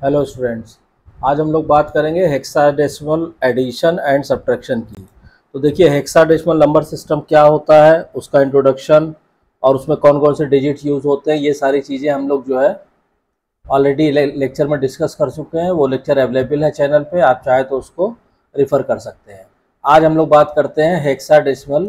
Hello students. आज हम लोग बात करेंगे हेक्साडेसिमल एडिशन एंड सब्ट्रैक्शन की। तो देखिए, हेक्साडेसिमल नंबर सिस्टम क्या होता है, उसका इंट्रोडक्शन और उसमें कौन कौन से डिजिट यूज़ होते हैं, ये सारी चीज़ें हम लोग जो है ऑलरेडी लेक्चर में डिस्कस कर चुके हैं। वो लेक्चर अवेलेबल है चैनल पे, आप चाहे तो उसको रिफ़र कर सकते हैं। आज हम लोग बात करते हैं हेक्साडेसिमल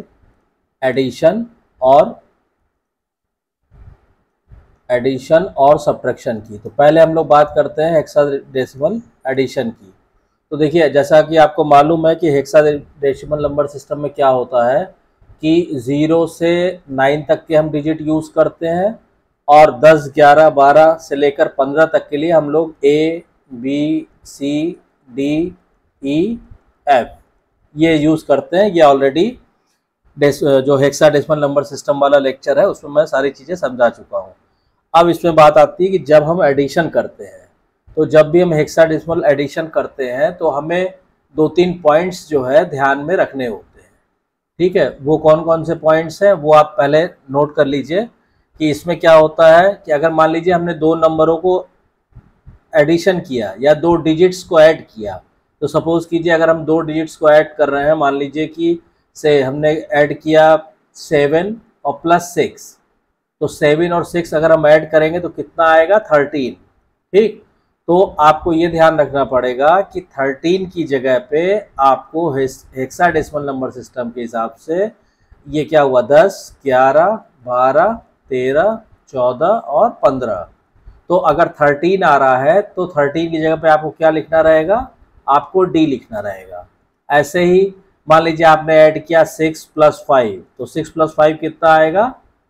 एडिशन और सब्ट्रैक्शन की। तो पहले हम लोग बात करते हैं हेक्साडेसिमल एडिशन की। तो देखिए, जैसा कि आपको मालूम है कि हेक्साडेसिमल नंबर सिस्टम में क्या होता है कि 0 से 9 तक के हम डिजिट यूज़ करते हैं और 10, 11, 12 से लेकर 15 तक के लिए हम लोग A, B, C, D, E, F ये यूज़ करते हैं। ये ऑलरेडी जो हेक्साडेसिमल नंबर सिस्टम वाला लेक्चर है उसमें मैं सारी चीज़ें समझा चुका हूँ। अब इसमें बात आती है कि जब हम एडिशन करते हैं, तो जब भी हम हेक्साडेसिमल एडिशन करते हैं तो हमें 2-3 पॉइंट्स जो है ध्यान में रखने होते हैं। ठीक है, वो कौन कौन से पॉइंट्स हैं वो आप पहले नोट कर लीजिए कि इसमें क्या होता है कि अगर मान लीजिए हमने 2 नंबरों को एडिशन किया या 2 डिजिट्स को ऐड किया, तो सपोज कीजिए अगर हम 2 डिजिट्स को ऐड कर रहे हैं, मान लीजिए कि से हमने ऐड किया 7 और प्लस 6, तो 7 और 6 अगर हम ऐड करेंगे तो कितना आएगा 13। ठीक, तो आपको ये ध्यान रखना पड़ेगा कि 13 की जगह पे आपको हेक्साडेसिमल नंबर सिस्टम के हिसाब से ये क्या हुआ 10, 11, 12, 13, 14 और 15। तो अगर 13 आ रहा है तो 13 की जगह पे आपको क्या लिखना रहेगा, आपको डी लिखना रहेगा। ऐसे ही मान लीजिए आपने ऐड किया 6 + 5, तो 6 + 5 कितना आएगा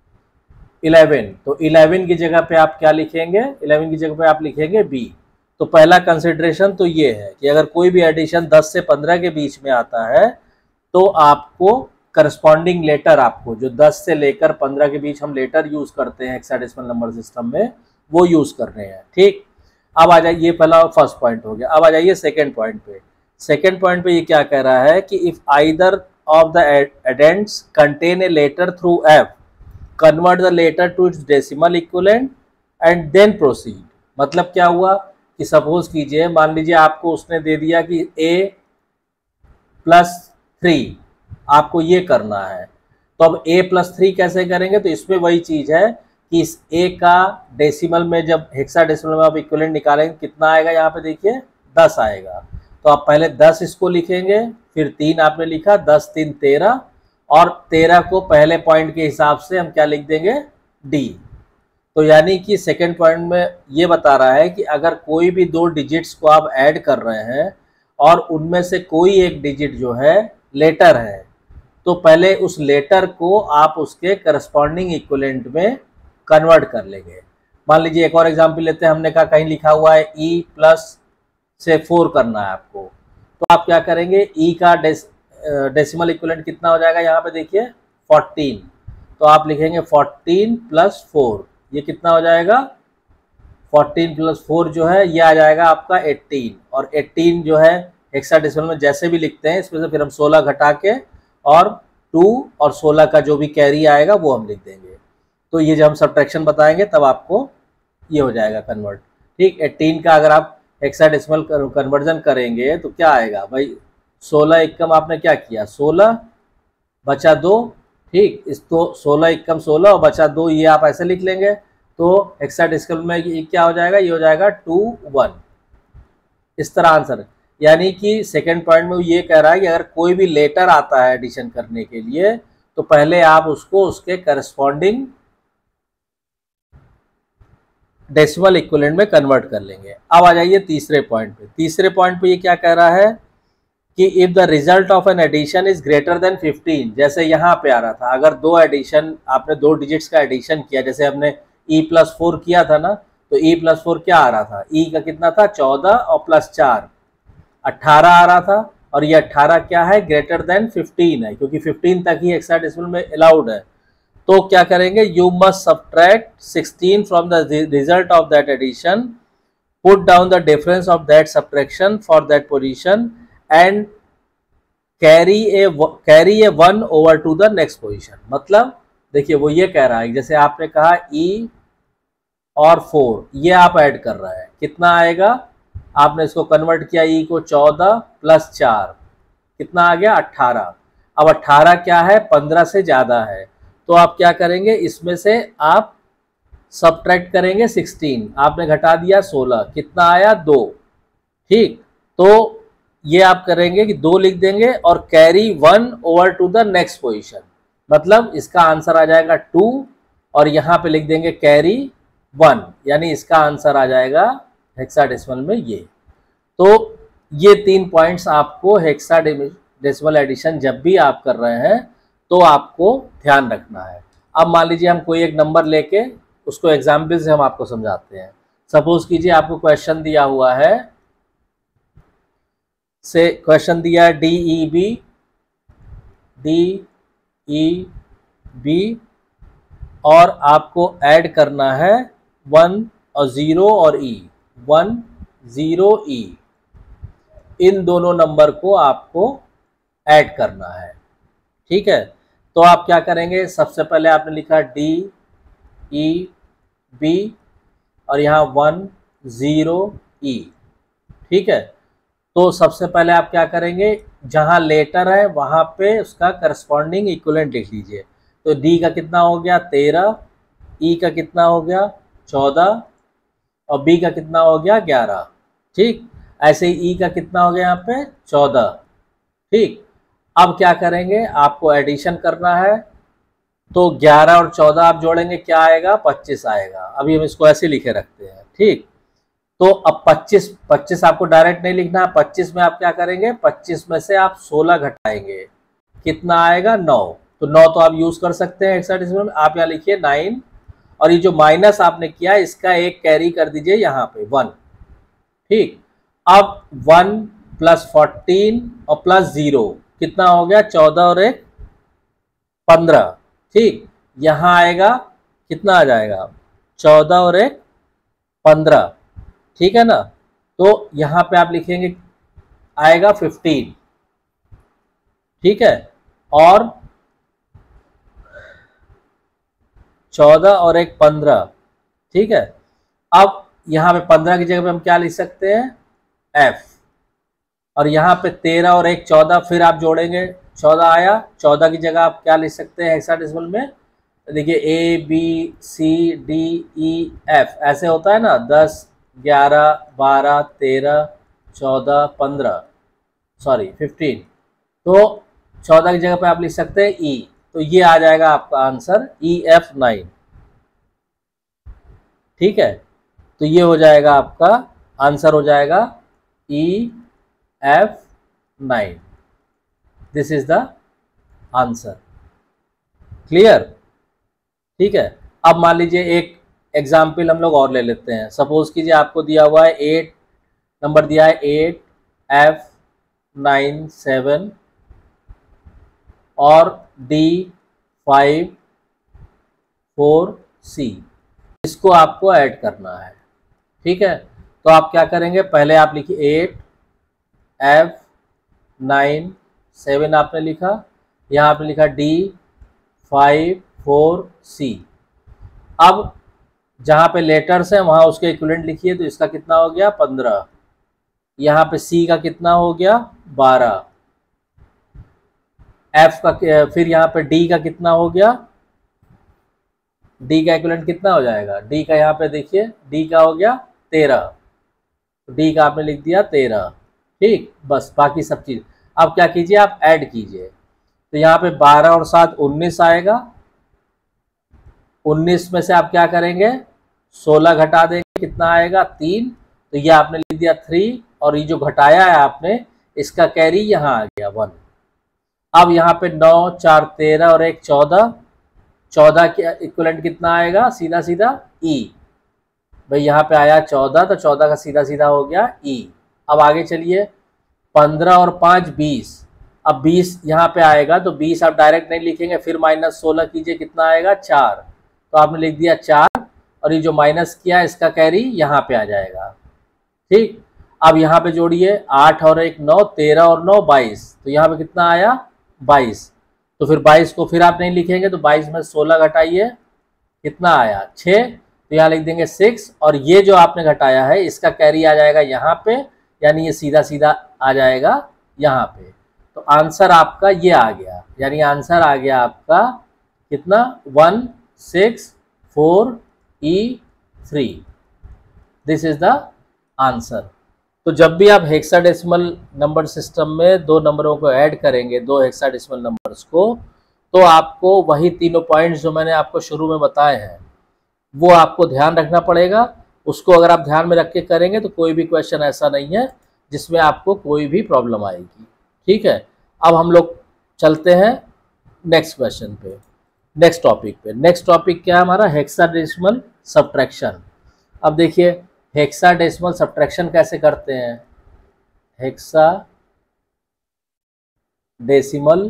11। तो 11 की जगह पे आप क्या लिखेंगे, 11 की जगह पे आप लिखेंगे बी। तो पहला कंसिडरेशन तो ये है कि अगर कोई भी एडिशन 10 से 15 के बीच में आता है तो आपको करस्पॉन्डिंग लेटर, आपको जो 10 से लेकर 15 के बीच हम लेटर यूज करते हैं हेक्साडेसिमल नंबर सिस्टम में, वो यूज कर रहे हैं। ठीक, अब आ जाइए, पहला फर्स्ट पॉइंट हो गया। अब आ जाइए सेकेंड पॉइंट पे। सेकेंड पॉइंट पे ये क्या कह रहा है कि if either of the addends contain a letter through एफ, convert the letter to its decimal equivalent and then proceed. मतलब क्या हुआ कि सपोज कीजिए, मान लीजिए आपको उसने दे दिया कि a + 3 आपको ये करना है, तो अब a + 3 कैसे करेंगे, तो इसमें वही चीज है कि इस a का डेसिमल में जब हेक्साडेसिमल में आप इक्विवेलेंट निकालेंगे कितना आएगा, यहाँ पे देखिए 10 आएगा। तो आप पहले 10 इसको लिखेंगे, फिर 3 आपने लिखा, 10 3 13, और 13 को पहले पॉइंट के हिसाब से हम क्या लिख देंगे डी। तो यानी कि सेकेंड पॉइंट में ये बता रहा है कि अगर कोई भी 2 डिजिट्स को आप ऐड कर रहे हैं और उनमें से कोई एक डिजिट जो है लेटर है, तो पहले उस लेटर को आप उसके करस्पॉन्डिंग इक्विवेलेंट में कन्वर्ट कर लेंगे। मान लीजिए एक और एग्जाम्पल लेते हैं, हमने कहा कहीं लिखा हुआ है E + से 4 करना है आपको, तो आप क्या करेंगे, E का डेसिमल इक्विवेलेंट कितना हो जाएगा, यहाँ पे देखिए 14, तो आप लिखेंगे 14 + 4, ये कितना हो जाएगा 14 + 4 जो है ये आ जाएगा आपका 18, और 18 जो है हेक्साडेसिमल में जैसे भी लिखते हैं इसमें से फिर हम 16 घटा के और 2 और 16 का जो भी कैरी आएगा वो हम लिख देंगे। तो ये जब हम सब्ट्रैक्शन बताएंगे तब आपको ये हो जाएगा कन्वर्ट। ठीक, 18 का अगर आप हेक्साडेसिमल कन्वर्जन करेंगे तो क्या आएगा भाई, 16 एकम आपने क्या किया, 16 बचा 2। ठीक, इस तो 16 एकम 16 और बचा 2, ये आप ऐसे लिख लेंगे। तो हेक्साडेसिमल में ये क्या हो जाएगा, ये हो जाएगा 2 1, इस तरह आंसर। यानी कि सेकेंड पॉइंट में ये कह रहा है कि अगर कोई भी लेटर आता है एडिशन करने के लिए तो पहले आप उसको उसके करस्पॉन्डिंग डेसिमल इक्विवेलेंट में कन्वर्ट कर लेंगे। अब आ जाइए तीसरे पॉइंट पे। तीसरे पॉइंट पे ये क्या कह रहा है कि if the result of an addition is greater than 15, जैसे यहाँ पे आ रहा था, अगर 2 एडिशन, आपने 2 डिजिट्स का एडिशन किया, जैसे हमने E + 4 किया था ना, तो E + 4 क्या आ रहा था, E का कितना था 14 और +4 18 आ रहा था, और ये 18 क्या है ग्रेटर देन 15 है, क्योंकि 15 तक ही हेक्साडेसिमल में अलाउड है। तो क्या करेंगे, you must subtract 16 from the result of that addition, put down the difference of that subtraction for that position and carry a 1 over to the next position. मतलब देखिए वो ये कह रहा है, जैसे आपने कहा E और 4 ये आप ऐड कर रहे हैं, कितना आएगा आपने इसको कन्वर्ट किया, ई को 14 प्लस 4 कितना आ गया 18। अब 18 क्या है 15 से ज़्यादा है, तो आप क्या करेंगे इसमें से आप सब्ट्रैक्ट करेंगे 16, आपने घटा दिया 16, कितना आया 2। ठीक, तो ये आप करेंगे कि 2 लिख देंगे और carry 1 over to the next position, मतलब इसका आंसर आ जाएगा 2 और यहाँ पे लिख देंगे कैरी 1, यानी इसका आंसर आ जाएगा हेक्साडेसिमल में ये। तो ये 3 पॉइंट्स आपको हेक्साडेसिमल एडिशन जब भी आप कर रहे हैं तो आपको ध्यान रखना है। अब मान लीजिए हम कोई एक नंबर लेके उसको एग्जाम्पल से हम आपको समझाते हैं। सपोज कीजिए आपको क्वेश्चन दिया हुआ है, से क्वेश्चन दिया है DEB और आपको ऐड करना है 1 और 0 और E, 1 0 E, इन दोनों नंबर को आपको ऐड करना है। ठीक है, तो आप क्या करेंगे, सबसे पहले आपने लिखा DEB और यहाँ 1 0 E। ठीक है, तो सबसे पहले आप क्या करेंगे, जहाँ लेटर है वहाँ पे उसका करस्पॉन्डिंग इक्विवेलेंट लिख लीजिए। तो D का कितना हो गया 13, E का कितना हो गया 14 और B का कितना हो गया 11। ठीक, ऐसे ही E का कितना हो गया यहाँ पे 14। ठीक, अब क्या करेंगे, आपको एडिशन करना है, तो 11 और 14 आप जोड़ेंगे क्या आएगा 25 आएगा। अभी हम इसको ऐसे लिखे रखते हैं। ठीक, तो अब 25 आपको डायरेक्ट नहीं लिखना है, 25 में आप क्या करेंगे, 25 में से आप 16 घटाएंगे, कितना आएगा 9। तो 9 तो आप यूज कर सकते हैं हेक्साडेसिमल में, आप यहाँ लिखिए 9 और ये जो माइनस आपने किया इसका एक कैरी कर दीजिए यहाँ पे 1। ठीक, अब 1 प्लस 14 और प्लस 0 कितना हो गया 14 और 1 15। ठीक, यहाँ आएगा कितना आ जाएगा 14 और 1 15। ठीक है ना, तो यहाँ पे आप लिखेंगे आएगा 15। ठीक है, और 14 और 1 15। ठीक है, अब यहाँ पे 15 की जगह पे हम क्या लिख सकते हैं F, और यहाँ पे 13 और 1 14, फिर आप जोड़ेंगे 14 आया, 14 की जगह आप क्या लिख सकते हैं हेक्साडेसिमल में, देखिए ABCDEF ऐसे होता है ना, 10 11 12 13 14 15 सॉरी 15, तो 14 की जगह पे आप लिख सकते हैं E, तो ये आ जाएगा आपका आंसर EF9। ठीक है, तो ये हो जाएगा आपका आंसर हो जाएगा EF9, this is the answer. Clear? ठीक है, अब मान लीजिए एक एग्जाम्पल हम लोग और ले लेते हैं। सपोज कीजिए आपको दिया हुआ है 8 नंबर दिया है 8F97 और D54C, इसको आपको ऐड करना है। ठीक है, तो आप क्या करेंगे, पहले आप लिखिए 8F97 आपने लिखा, यहाँ आपने लिखा D54C। अब जहाँ पे लेटर्स हैं वहाँ उसके इक्विवेलेंट लिखिए, तो इसका कितना हो गया 15, यहाँ पे C का कितना हो गया 12, F का, फिर यहाँ पे D का कितना हो गया, D का इक्विवेलेंट कितना हो जाएगा, D का यहाँ पे देखिए D का हो गया 13, D का आपने लिख दिया 13। ठीक, बस बाकी सब चीज़ अब क्या कीजिए आप ऐड कीजिए, तो यहाँ पे 12 और 7 19 आएगा, 19 में से आप क्या करेंगे 16 घटा देंगे, कितना आएगा 3, तो ये आपने लिख दिया 3 और ये जो घटाया है आपने इसका कैरी यहाँ आ गया 1। अब यहाँ पे 9 4 13 और 1 14, 14 के इक्विवेलेंट कितना आएगा सीधा सीधा E, भाई यहाँ पे आया 14, तो 14 का सीधा सीधा हो गया E। अब आगे चलिए 15 और 5 20, अब 20 यहाँ पे आएगा, तो 20 आप डायरेक्ट नहीं लिखेंगे, फिर माइनस 16 कीजिए, कितना आएगा 4, तो आपने लिख दिया 4 और ये जो माइनस किया इसका कैरी यहाँ पे आ जाएगा। ठीक, अब यहाँ पे जोड़िए 8 और 1 9, 13 और 9 22, तो यहाँ पे कितना आया 22, तो फिर 22 को फिर आप नहीं लिखेंगे, तो 22 में 16 घटाइए, कितना आया 6, तो यहाँ लिख देंगे 6 और ये जो आपने घटाया है इसका कैरी आ जाएगा यहाँ पे, यानी ये सीधा सीधा आ जाएगा यहाँ पे। तो आंसर आपका ये आ गया, यानी आंसर आ गया आपका कितना 164E3। This is the answer. तो जब भी आप हेक्साडेसिमल नंबर सिस्टम में दो नंबरों को ऐड करेंगे, दो हेक्साडेसिमल नंबर्स को, तो आपको वही तीनों पॉइंट्स जो मैंने आपको शुरू में बताए हैं वो आपको ध्यान रखना पड़ेगा। उसको अगर आप ध्यान में रख के करेंगे तो कोई भी क्वेश्चन ऐसा नहीं है जिसमें आपको कोई भी प्रॉब्लम आएगी। ठीक है, अब हम लोग चलते हैं नेक्स्ट क्वेश्चन पे, नेक्स्ट टॉपिक पे। नेक्स्ट टॉपिक क्या है हमारा? Hexadecimal subtraction. अब देखिए हेक्साडेसिमल सब्ट्रैक्शन कैसे करते हैं। हेक्साडेसिमल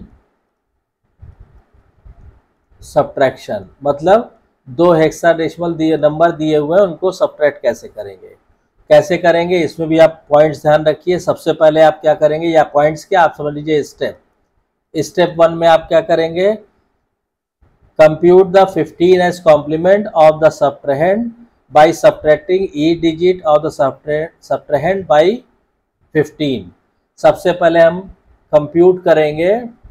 सब्ट्रैक्शन मतलब दो हेक्साडेसिमल नंबर दिए हुए हैं, उनको सब्ट्रैक्ट कैसे करेंगे, कैसे करेंगे इसमें भी आप पॉइंट्स ध्यान रखिए। सबसे पहले आप क्या करेंगे, या पॉइंट्स क्या आप समझ लीजिए, स्टेप 1 में आप क्या करेंगे, कंप्यूट द 15 एज complement of the subtrahend by subtracting each digit of the subtrahend by 15। सबसे पहले हम कंप्यूट करेंगे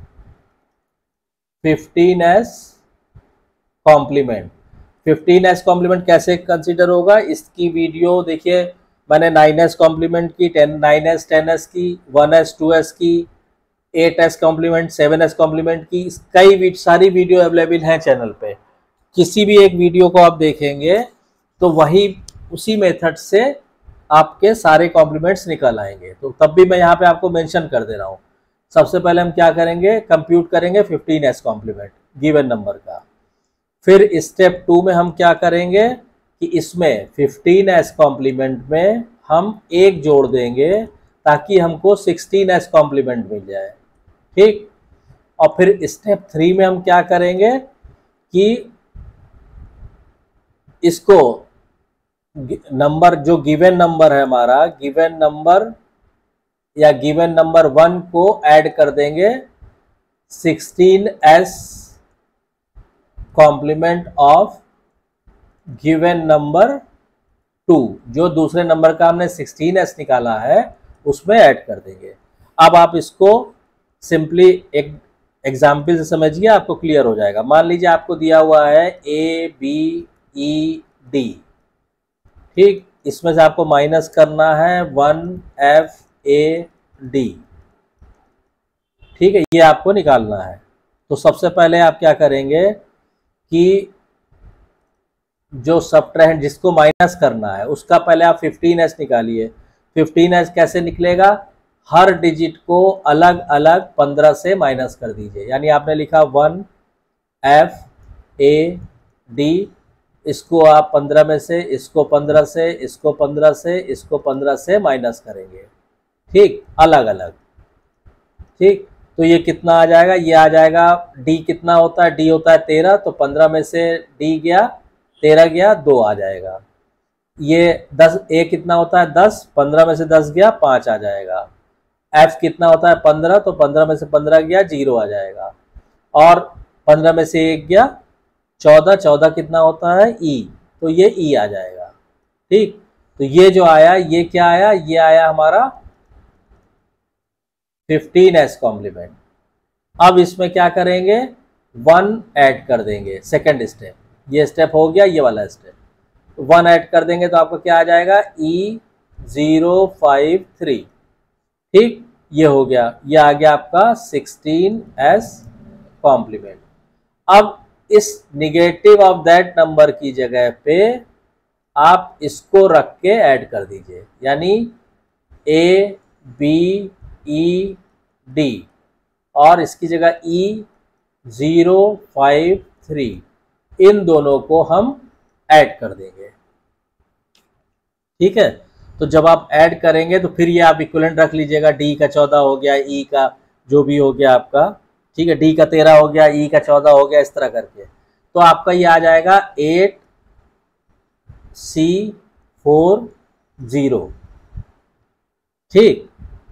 15 एज कॉम्प्लीमेंट। 15 एस कॉम्प्लीमेंट कैसे कंसीडर होगा, इसकी वीडियो देखिए, मैंने 9s कॉम्प्लीमेंट की, 9s 10s की, 1s 2s की, 8s कॉम्प्लीमेंट, 7s कॉम्प्लीमेंट की, कई सारी वीडियो अवेलेबल हैं चैनल पे। किसी भी एक वीडियो को आप देखेंगे तो वही उसी मेथड से आपके सारे कॉम्प्लीमेंट्स निकल आएंगे। तो तब भी मैं यहाँ पे आपको मेंशन कर दे रहा हूँ। सबसे पहले हम क्या करेंगे, कंप्यूट करेंगे 15s कॉम्प्लीमेंट गिवन नंबर का। फिर स्टेप 2 में हम क्या करेंगे कि इसमें 15s कॉम्प्लीमेंट में हम 1 जोड़ देंगे ताकि हमको 16s कॉम्प्लीमेंट मिल जाए। ठीक, और फिर स्टेप 3 में हम क्या करेंगे कि इसको नंबर जो गिवन नंबर है हमारा, गिवन नंबर या गिवन नंबर 1 को ऐड कर देंगे 16s complement of given number 2, जो दूसरे नंबर का हमने 16s निकाला है उसमें ऐड कर देंगे। अब आप इसको सिंपली एक एग्जाम्पल से समझिए, आपको क्लियर हो जाएगा। मान लीजिए आपको दिया हुआ है ABED, ठीक, इसमें से आपको माइनस करना है 1FAD, ठीक है, ये आपको निकालना है। तो सबसे पहले आप क्या करेंगे कि जो सब्ट्रैक्ट जिसको माइनस करना है उसका पहले आप 15s निकालिए। 15s कैसे निकलेगा, हर डिजिट को अलग अलग 15 से माइनस कर दीजिए। यानी आपने लिखा 1FAD, इसको आप 15 में से, इसको 15 से, इसको 15 से, इसको 15 से माइनस करेंगे, ठीक, अलग अलग। ठीक, तो ये कितना आ जाएगा, ये आ जाएगा D कितना होता है, D होता है 13, तो 15 में से D गया, 13 गया, 2 आ जाएगा। ये 10 A कितना होता है 10, 15 में से 10 गया, 5 आ जाएगा। F कितना होता है 15, तो 15 में से 15 गया, 0 आ जाएगा। और 15 में से 1 गया, 14, 14 कितना होता है E, तो ये E आ जाएगा। ठीक, तो ये जो आया ये क्या आया, ये आया हमारा 15s कॉम्प्लीमेंट। अब इसमें क्या करेंगे, 1 ऐड कर देंगे, सेकंड स्टेप, ये स्टेप हो गया, ये वाला स्टेप, 1 ऐड कर देंगे तो आपको क्या आ जाएगा E053। ठीक, ये हो गया, ये आ गया आपका 16s कॉम्प्लीमेंट। अब इस निगेटिव ऑफ दैट नंबर की जगह पे आप इसको रख के ऐड कर दीजिए, यानी ABED और इसकी जगह E053, इन दोनों को हम ऐड कर देंगे। ठीक है, तो जब आप ऐड करेंगे तो फिर ये आप इक्विवेलेंट रख लीजिएगा, D का 14 हो गया, E का जो भी हो गया आपका, ठीक है, D का 13 हो गया, E का 14 हो गया, इस तरह करके। तो आपका ये आ जाएगा 8C40। ठीक,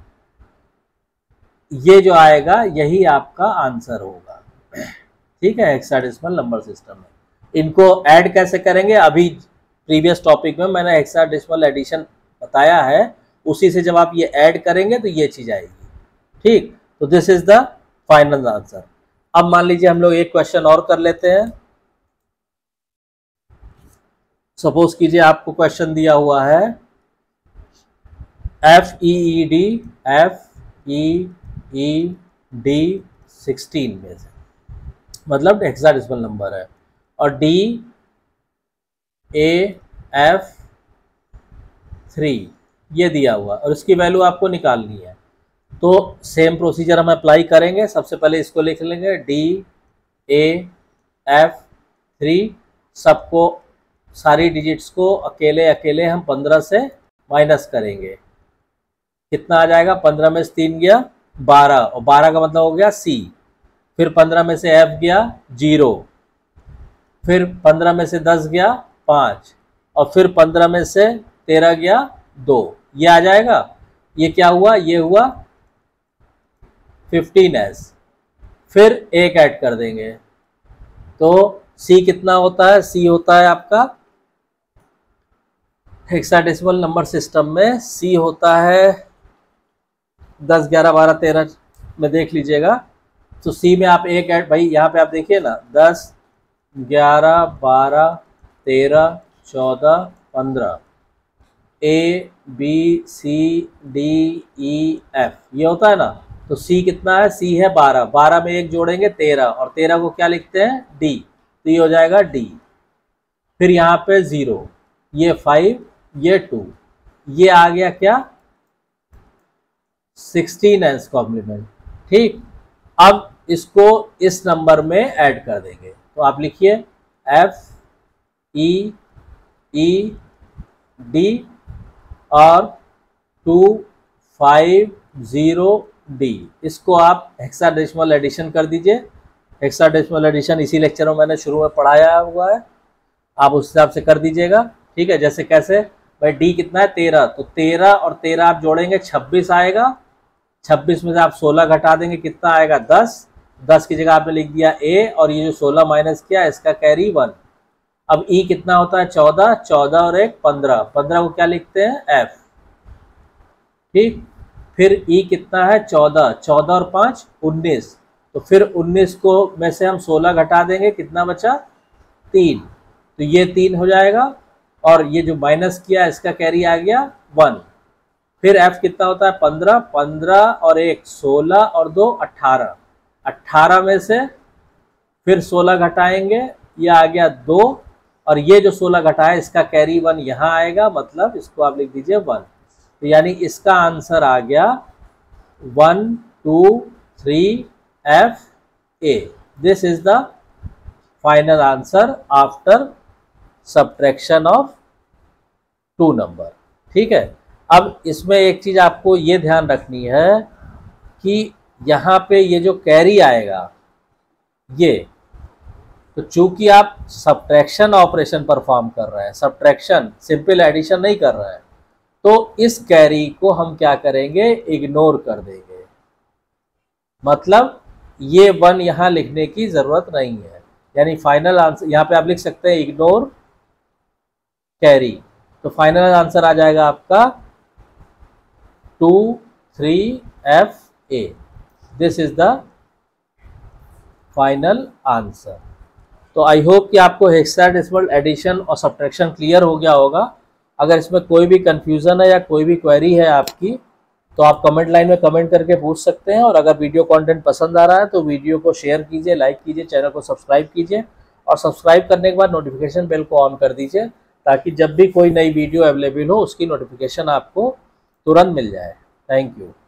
ये जो आएगा यही आपका आंसर होगा। ठीक है, हेक्साडेसिमल नंबर सिस्टम में इनको ऐड कैसे करेंगे, अभी प्रीवियस टॉपिक में मैंने हेक्साडेसिमल एडिशन बताया है, उसी से जब आप ये ऐड करेंगे तो ये चीज आएगी। ठीक, तो this is the final answer. अब मान लीजिए हम लोग एक क्वेश्चन और कर लेते हैं। सपोज कीजिए आपको क्वेश्चन दिया हुआ है FEED 16 में से, मतलब हेक्साडेसिमल नंबर है, और DAF3 ये दिया हुआ, और इसकी वैल्यू आपको निकालनी है। तो सेम प्रोसीजर हम अप्लाई करेंगे। सबसे पहले इसको लिख लेंगे DAF3, सबको सारी डिजिट्स को अकेले अकेले हम 15 से माइनस करेंगे। कितना आ जाएगा? 15 में से 3 गया 12, और 12 का मतलब हो गया C। फिर 15 में से F गया 0, फिर 15 में से 10 गया 5, और फिर 15 में से 13 गया 2। ये आ जाएगा। ये क्या हुआ? ये हुआ 15S। फिर एक ऐड कर देंगे, तो C कितना होता है? C होता है आपका हेक्साडेसिमल नंबर सिस्टम में C होता है 10, 11, 12, 13 में देख लीजिएगा। तो C में आप एक ऐड, भाई यहाँ पे आप देखिए ना, 10, 11, 12, 13, 14, 15, ABCDEF ये होता है ना। तो C कितना है? C है 12, 12 में एक जोड़ेंगे 13, और 13 को क्या लिखते हैं? D, तो ये हो जाएगा D। फिर यहाँ पे 0, ये 5, ये 2, ये आ गया क्या? 16S complement. ठीक, अब इसको इस नंबर में ऐड कर देंगे। तो आप लिखिए FEED और 250D, इसको आप हेक्साडेसिमल एडिशन कर दीजिए। हेक्साडेसिमल एडिशन इसी लेक्चर में मैंने शुरू में पढ़ाया हुआ है, आप उस हिसाब से कर दीजिएगा। ठीक है, जैसे कैसे? भाई D कितना है? 13, तो 13 और 13 आप जोड़ेंगे 26 आएगा। 26 में से आप 16 घटा देंगे, कितना आएगा? 10। 10 की जगह आपने लिख दिया A, और ये जो 16 माइनस किया इसका कैरी 1। अब E कितना होता है? 14, 14 और 1 15, 15 को क्या लिखते हैं? F। ठीक, फिर E कितना है? 14, 14 और 5 19, तो फिर 19 को में से हम 16 घटा देंगे, कितना बचा? 3, तो ये 3 हो जाएगा, और ये जो माइनस किया इसका कैरी आ गया 1। फिर F कितना होता है? 15, 15 और 1 16 और 2 18, 18 में से फिर 16 घटाएंगे, ये आ गया 2, और ये जो 16 घटाए इसका कैरी 1 यहाँ आएगा, मतलब इसको आप लिख दीजिए 1। तो यानी इसका आंसर आ गया 1 2 3 FA। This is the final answer after subtraction of 2 number. ठीक है, अब इसमें एक चीज आपको ये ध्यान रखनी है कि यहाँ पे ये जो कैरी आएगा, ये तो चूंकि आप सब्ट्रैक्शन ऑपरेशन परफॉर्म कर रहे हैं, सब्ट्रैक्शन सिंपल एडिशन नहीं कर रहे हैं, तो इस कैरी को हम क्या करेंगे? इग्नोर कर देंगे। मतलब ये 1 यहाँ लिखने की जरूरत नहीं है, यानी फाइनल आंसर यहाँ पे आप लिख सकते हैं इग्नोर कैरी। तो फाइनल आंसर आ जाएगा आपका 2 3 FA। This is the final answer. तो आई होप कि आपको हेक्साडेसिमल एडिशन और सब्ट्रैक्शन क्लियर हो गया होगा। अगर इसमें कोई भी कंफ्यूजन है या कोई भी क्वेरी है आपकी, तो आप कमेंट लाइन में कमेंट करके पूछ सकते हैं। और अगर वीडियो कंटेंट पसंद आ रहा है तो वीडियो को शेयर कीजिए, लाइक कीजिए, चैनल को सब्सक्राइब कीजिए, और सब्सक्राइब करने के बाद नोटिफिकेशन बेल को ऑन कर दीजिए, ताकि जब भी कोई नई वीडियो अवेलेबल हो उसकी नोटिफिकेशन आपको तुरंत मिल जाए। Thank you.